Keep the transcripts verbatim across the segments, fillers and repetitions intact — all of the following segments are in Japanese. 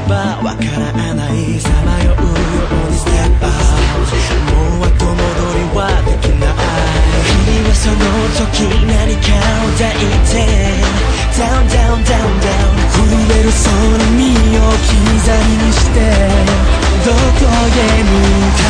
ばわからないさまようようにステップアウトもう後戻りはできない君はその時何かを抱いて Down down down down 震える空身を置き去りにしてどこへ向か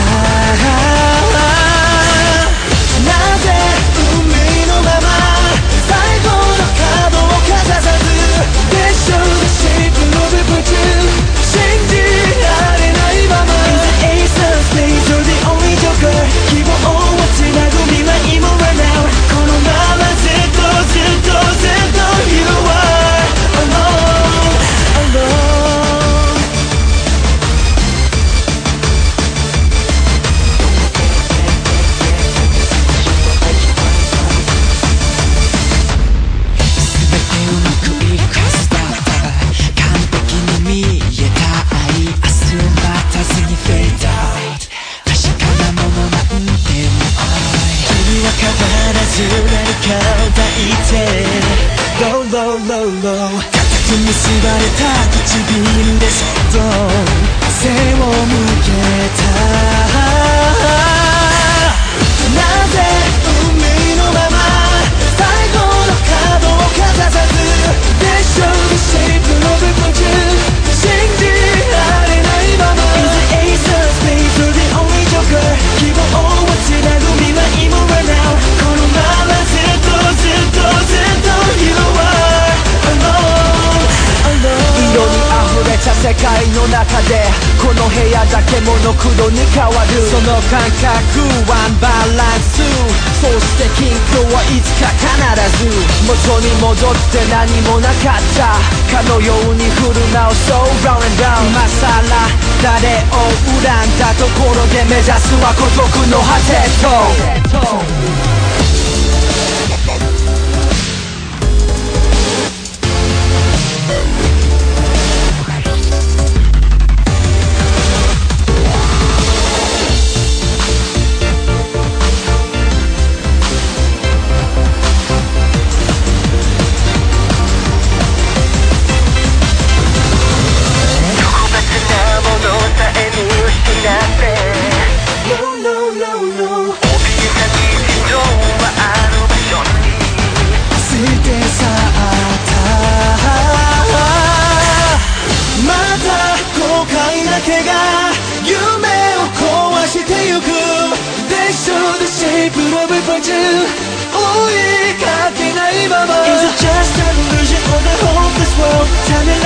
うなぜ海のまま最後の角をかざさず They show the shape of the virtue 信じられないまま Is the ace of spades or the only joker 希望をつなぐ未来も run out このままずっとずっとずっと You are alone alone何かを抱いて Low low low low 固く結ばれた唇でそっと背を向けたなぜ海のまま最後の角をかざさず They show the shape of the fortune 信じられないまま Is the ace of spades or the only joker 希望をつなぐ未来も run out このままずっとずっとずっと You are alone alone 色に溢れた世界の中でこの部屋だけモノクロに変わるその感覚ワンバランスそして均衡はいつか必ず元に戻って何もなかったかのように振る舞う So round and round 今さら誰を恨んだところで目指すは孤独の果てと追いかけないまま Is it just an illusion of the hopeless world ため